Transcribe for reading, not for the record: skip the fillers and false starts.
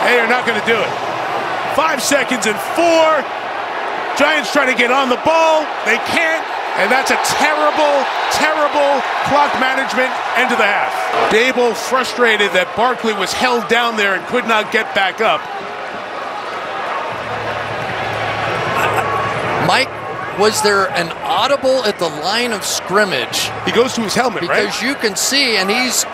They are not going to do it. 5 seconds and 4. Giants trying to get on the ball. They can't. And that's a terrible, terrible clock management end of the half. Dable frustrated that Barkley was held down there and could not get back up. Mike, was there an audible at the line of scrimmage? He goes to his helmet, right? Because you can see, and he's